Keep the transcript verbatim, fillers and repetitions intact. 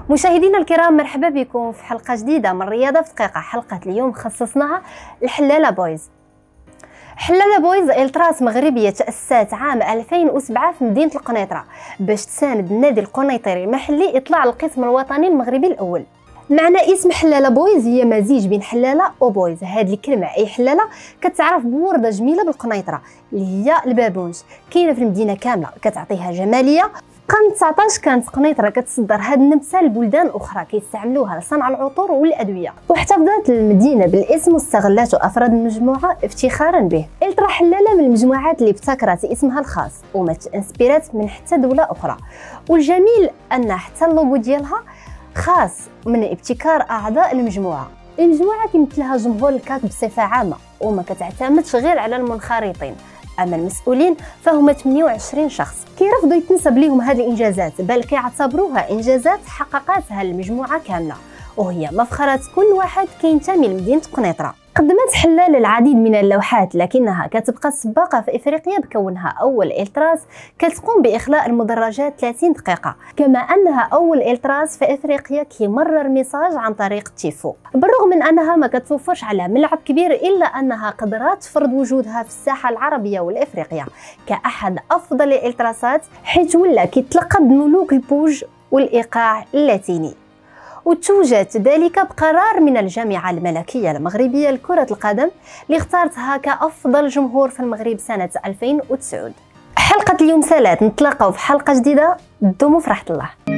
مشاهدينا الكرام، مرحبا بكم في حلقة جديدة من رياضة في دقيقة. حلقة اليوم خصصناها الحلالة بويز. حلالة بويز التراس مغربية تأسست عام ألفين وسبعة في مدينة القنيطرة باش تساند النادي القنيطري المحلي إطلاع القسم الوطني المغربي الأول. معنى اسم حلالة بويز هي مزيج بين حلالة وبويز. هذه الكلمة أي حلالة كتعرف بوردة جميلة بالقنيطرة اللي هي البابونج، كاينة في المدينة كاملة، كتعطيها جمالية. القرن تسعطاش كانت قنيطرة كتصدر هاد النبتة لبلدان أخرى كيستعملوها لصنع العطور والأدوية، واحتفظت المدينة بالاسم واستغلته أفراد المجموعة افتخارا به. الترا حلالة من المجموعات اللي ابتكرت اسمها الخاص وما تانسبيرات من حتى دولة أخرى، والجميل أن حتى اللوغو ديالها خاص من ابتكار أعضاء المجموعة. المجموعة كيمثلها جمهور الكاك بصفة عامة وما كتعتمدش غير على المنخرطين، اما المسؤولين فهم ثمانية وعشرين شخص. كيرفضوا يتنسب ليهم هذه الانجازات، بل كيعتبروها انجازات حققتها المجموعه كامله، وهي مفخره كل واحد كينتمي لمدينه قنيطره. قدمت حلال العديد من اللوحات، لكنها كتبقى سباقه في افريقيا بكونها اول التراس كتقوم باخلاء المدرجات ثلاثين دقيقه، كما انها اول التراس في افريقيا كيمرر ميساج عن طريق التيفو. بالرغم من انها ما كتوفرش على ملعب كبير، الا انها قدرت تفرض وجودها في الساحه العربيه والافريقيه كاحد افضل الالتراسات، حيث ولا كيتلقب بملوك البوج والايقاع اللاتيني. وتوجت ذلك بقرار من الجامعة الملكية المغربية لكرة القدم اللي اختارتها كأفضل جمهور في المغرب سنة ألفين وتسعة. حلقة اليوم سالات، نتلاقاو في حلقة جديدة. دوموا في راحة الله.